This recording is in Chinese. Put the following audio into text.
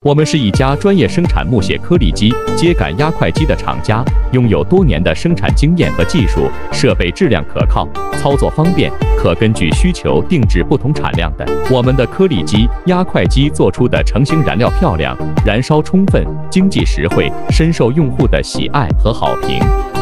我们是一家专业生产木屑颗粒机、秸秆压块机的厂家，拥有多年的生产经验和技术，设备质量可靠，操作方便，可根据需求定制不同产量的。我们的颗粒机、压块机做出的成型燃料漂亮，燃烧充分，经济实惠，深受用户的喜爱和好评。